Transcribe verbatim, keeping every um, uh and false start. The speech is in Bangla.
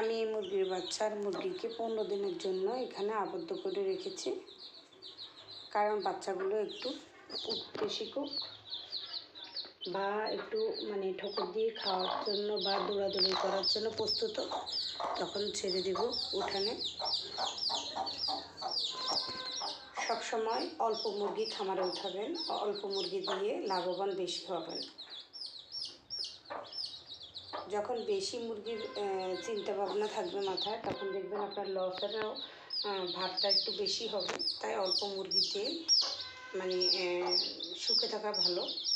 আমি এই মুরগির বাচ্চার মুরগিকে পনেরো দিনের জন্য এখানে আবদ্ধ করে রেখেছি, কারণ বাচ্চাগুলো একটু উঠতে শিখুক বা একটু মানে ঠোকর দিয়ে খাওয়ার জন্য বা দৌড়াদৌড়ি করার জন্য প্রস্তুত, তখন ছেড়ে দেব উঠানে। সবসময় অল্প মুরগি খামারে উঠাবেন, অল্প মুরগি দিয়ে লাভবান বেশি হবেন। যখন বেশি মুরগির চিন্তা ভাবনা থাকবে মাথায়, তখন দেখবেন আপনার লসেরও ভাবটা একটু বেশি হবে। তাই অল্প মুরগিতে মানে সুখে থাকা ভালো।